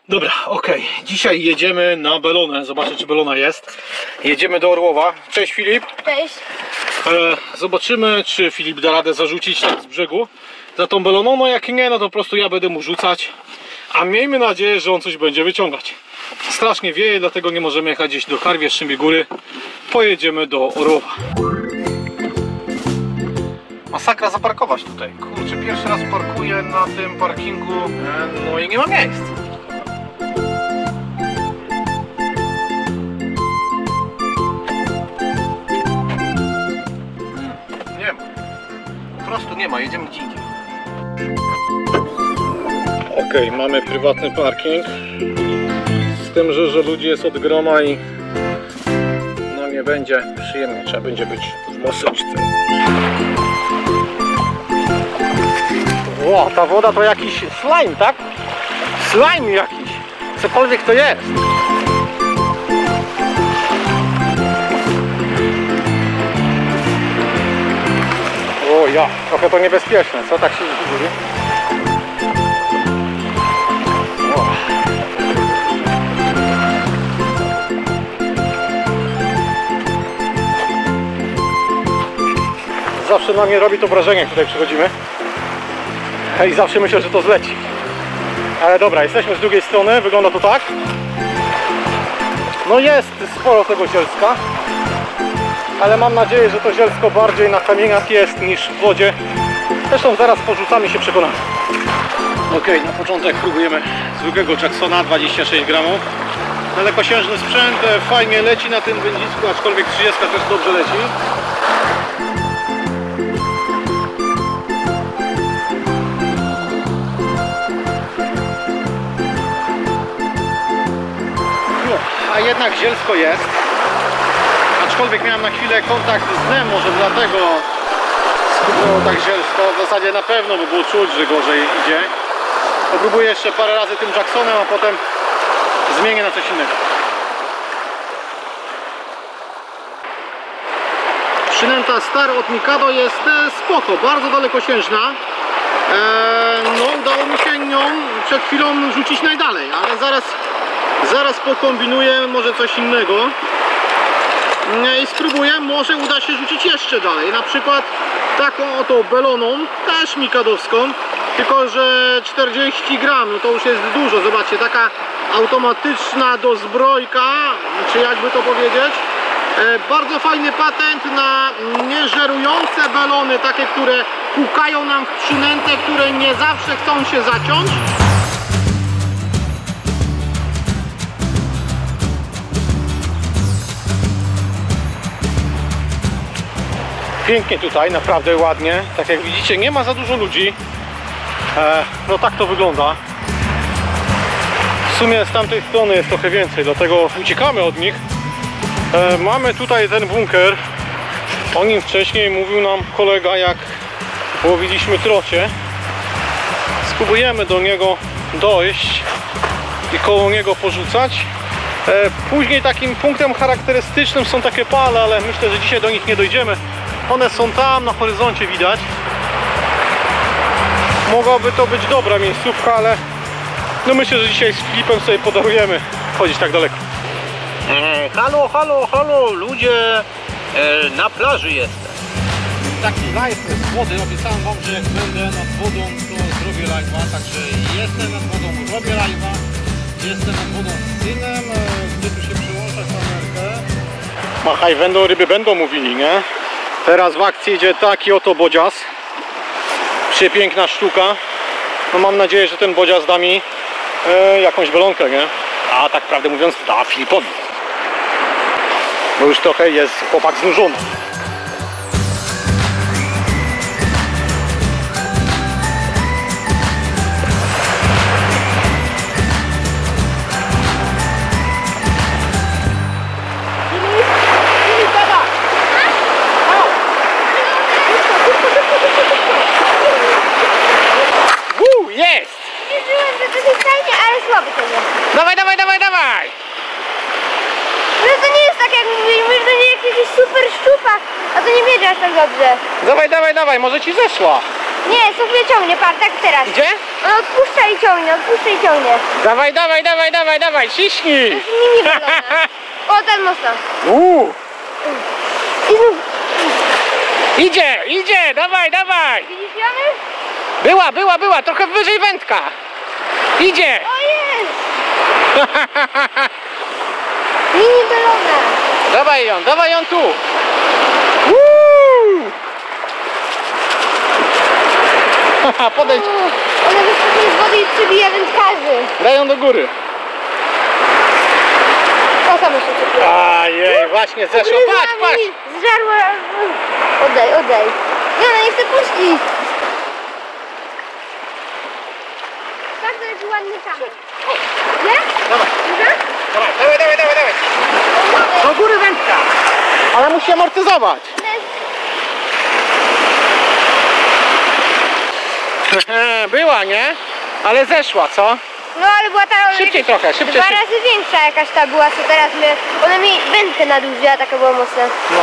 Dobra, okej. Dzisiaj jedziemy na Belonę. Zobaczę, czy Belona jest. Jedziemy do Orłowa. Cześć Filip. Cześć. Zobaczymy, czy Filip da radę zarzucić tak z brzegu za tą Beloną. No jak nie, no to po prostu ja będę mu rzucać. A miejmy nadzieję, że on coś będzie wyciągać. Strasznie wieje, dlatego nie możemy jechać gdzieś do Karwie, Szczymbie Góry. Pojedziemy do Orłowa. Masakra zaparkować tutaj. Kurczę, pierwszy raz parkuję na tym parkingu, no i nie ma miejsc. Nie ma. Po prostu nie ma, jedziemy gdzie indziej. Okej, mamy prywatny parking. Z tym, że ludzi jest od groma i no nie będzie przyjemnie, trzeba będzie być w maseczce. O, ta woda to jakiś slime, tak? Slime jakiś, cokolwiek to jest. O ja, trochę to niebezpieczne, co tak się dzieje? Zawsze na mnie robi to wrażenie, jak tutaj przychodzimy. I zawsze myślę, że to zleci. Ale dobra, jesteśmy z drugiej strony, wygląda to tak. No jest sporo tego zielska, ale mam nadzieję, że to zielsko bardziej na kamieniach jest niż w wodzie. Zresztą zaraz porzucamy i się przekonamy. Okej, na początek próbujemy zwykłego Jacksona, 26 gramów. Dalekosiężny sprzęt, fajnie leci na tym wędzisku, aczkolwiek 30 też dobrze leci. A jednak zielsko jest, aczkolwiek miałem na chwilę kontakt z dnem, może dlatego skupiło tak zielsko. W zasadzie na pewno by było czuć, że gorzej idzie. Popróbuję jeszcze parę razy tym Jacksonem, a potem zmienię na coś innego. Przynęta Star od Mikado jest spoko, bardzo dalekosiężna. No udało mi się nią przed chwilą rzucić najdalej, ale zaraz pokombinuję może coś innego i spróbuję, może uda się rzucić jeszcze dalej, na przykład taką oto Beloną, też mikadowską, tylko że 40 gram, no to już jest dużo. Zobaczcie, taka automatyczna dozbrojka, czy jakby to powiedzieć. Bardzo fajny patent na nieżerujące belony, takie, które pukają nam w przynętę, które nie zawsze chcą się zaciąć. Pięknie tutaj, naprawdę ładnie. Tak jak widzicie, nie ma za dużo ludzi. No tak to wygląda. W sumie z tamtej strony jest trochę więcej, dlatego uciekamy od nich. Mamy tutaj ten bunker. O nim wcześniej mówił nam kolega, jak łowiliśmy trocie. Spróbujemy do niego dojść i koło niego porzucać. Później takim punktem charakterystycznym są takie pale, ale myślę, że dzisiaj do nich nie dojdziemy. One są tam na horyzoncie, widać. Mogłaby to być dobra miejscówka, ale no myślę, że dzisiaj z Filipem sobie podarujemy chodzić tak daleko. Halo, ludzie, na plaży jestem. Taki live z wody, obiecałem wam, że jak będę nad wodą, to zrobię live'a, także jestem nad wodą, robię live'a. Jestem nad wodą z synem, gdzie tu się przyłącza kamerkę. Machaj będą, ryby będą, mówili, nie? Teraz w akcji idzie taki oto bodzias. Przepiękna sztuka. No mam nadzieję, że ten bodzias da mi jakąś belonkę, nie? A tak prawdę mówiąc, da Filipowi. Bo już trochę jest chłopak znużony. Jest! Wierzyłem, że to jest fajnie, ale słaby to jest. Dawaj! No to nie jest tak jak mówiliśmy, że to nie jest jakiś super szczupak, a to nie wiedzie aż tak dobrze. Dawaj, może ci zeszła. Nie, Sofia ciągnie, par, tak teraz. Idzie? On odpuszcza i ciągnie, odpuszcza i ciągnie. Dawaj, dawaj, dawaj, dawaj, dawaj, To ciśnij! jest mini balona. O, ten mocno. I znów, Idzie, idzie, dawaj, dawaj! widzisz Jany? Była, trochę wyżej wędka. Idzie! O, jest! Mini balona. Dawaj ją tu! Podejdź, Ona wyskakuje z wody i przybija wędkarzy. daj ją do góry. O, sama się przybija. Ajej, właśnie zeszło, patrz! Zżarła. Oddaj. Jana, nie chcę puścić. Tak, to jest ładny kamień. Nie? Dawaj, Dobra? dawaj. Do góry wędka. Ale musi amortyzować. Była, nie? Ale zeszła, co? No, ale była ta... Szybciej trochę, szybciej. Dwa razy większa jakaś ta była, co teraz my... Ona mi wędkę nadłużyła, taka była mocna. No.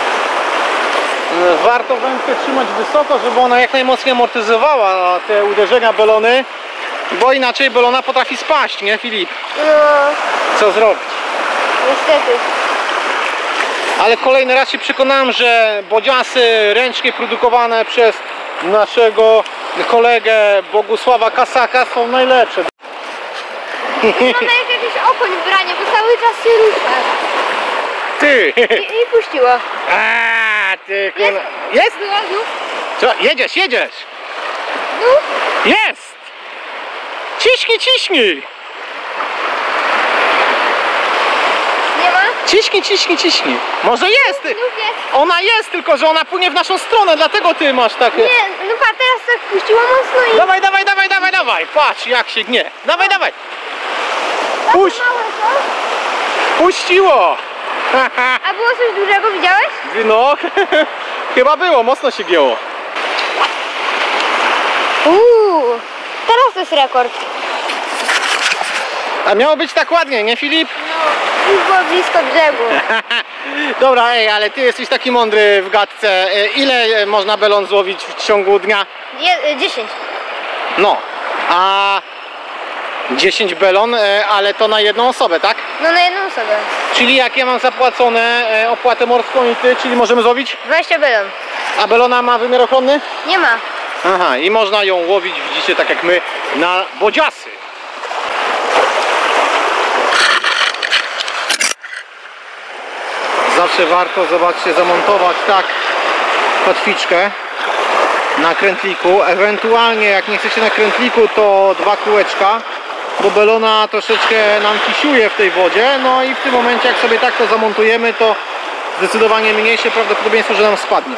Warto wędkę trzymać wysoko, żeby ona jak najmocniej amortyzowała te uderzenia belony, bo inaczej belona potrafi spaść, nie Filip? No, Co zrobić? niestety. Ale kolejny raz się przekonałem, że bodziasy ręcznie produkowane przez naszego kolegę Bogusława Kasaka są najlepsze. Wygląda jak jakiś okoń w branie, bo cały czas się rusza. Ty! I puściło. A, ty kola... Jest? Była znów? Co? Jedziesz! Znów? Jest! Ciśnij! Nie ma? Ciśnij! Może jest! Znów jest. Ona jest, tylko że ona płynie w naszą stronę, dlatego ty masz takie... Nie, no patrz, teraz tak puściło mocno i... Dawaj! Patrz jak się gnie! Dawaj! Puść! Małe to? Puściło! A było coś dużego, widziałeś? No, chyba było, mocno się gięło. Teraz to jest rekord. A miało być tak ładnie, nie Filip? No, już było blisko brzegu. Dobra, ale ty jesteś taki mądry w gadce. Ile można belon złowić w ciągu dnia? 10. No, a 10 belon, ale to na jedną osobę, tak? No na jedną osobę. Czyli jak ja mam zapłacone opłatę morską i ty, czyli możemy złowić? 20 belon. A belona ma wymiar ochronny? Nie ma. Aha, i można ją łowić, widzicie, tak jak my, na bodziasy. Zawsze warto, zobaczcie, zamontować tak kotwiczkę na krętliku. Ewentualnie jak nie chcecie na krętliku, to 2 kółeczka, bo belona troszeczkę nam kisiuje w tej wodzie. No i w tym momencie jak sobie tak to zamontujemy, to zdecydowanie mniejsze prawdopodobieństwo, że nam spadnie.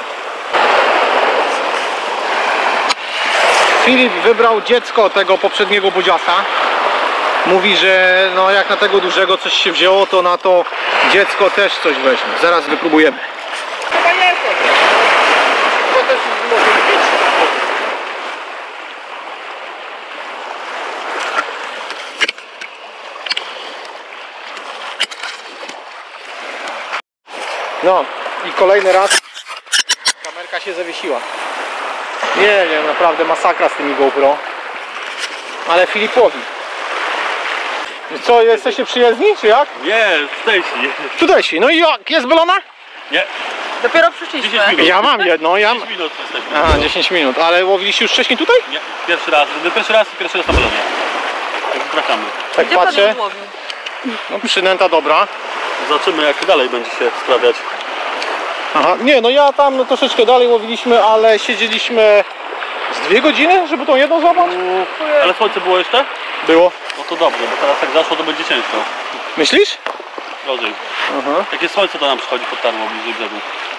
Filip wybrał dziecko tego poprzedniego bodziasa. Mówi, że no jak na tego dużego coś się wzięło, to na to dziecko też coś weźmie. Zaraz wypróbujemy. Chyba jest. To też może być. No i kolejny raz kamerka się zawiesiła. Nie wiem, naprawdę masakra z tymi GoPro. Ale Filip łowi. Co, jesteście przyjezdni, czy jak? Nie, Tutejsi. No i jak? Jest belona? Nie. Dopiero przyszliśmy. 10 minut. Ja mam jedną, 10 minut jesteśmy. Aha, 10 minut. Ale łowiliście już wcześniej tutaj? Nie, pierwszy raz na belonie. Tak wracamy. Tak Gdzie patrzę. pan ją łowił? No przynęta dobra. Zobaczymy jak dalej będzie się sprawiać. Aha, nie, no ja tam no, troszeczkę dalej łowiliśmy, ale siedzieliśmy z 2 godziny, żeby tą jedną złapać? Ale słońce było jeszcze? Było. No to dobrze, bo teraz jak zaszło to będzie ciężko. Myślisz? Gorzej. Aha. Jak jest słońce to nam przychodzi pod tarmą bliżej brzegu.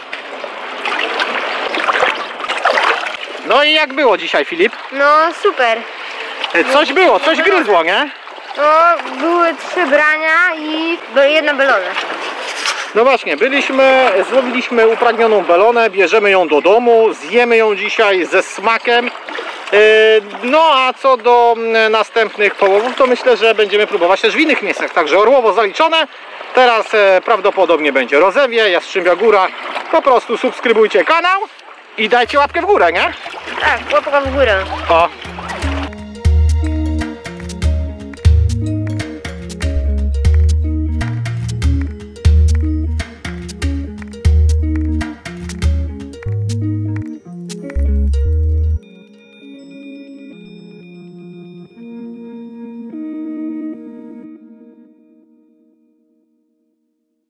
No i jak było dzisiaj, Filip? No super. Coś było, coś gryzło, nie? No, były 3 brania i jedna belona. No właśnie, złowiliśmy upragnioną belonę, bierzemy ją do domu, zjemy ją dzisiaj ze smakiem. No a co do następnych połowów, to myślę, że będziemy próbować też w innych miejscach. Także Orłowo zaliczone. Teraz prawdopodobnie będzie Rozewie, Jastrzębia Góra. Po prostu subskrybujcie kanał I dajcie łapkę w górę, nie? Tak, łapka w górę. O,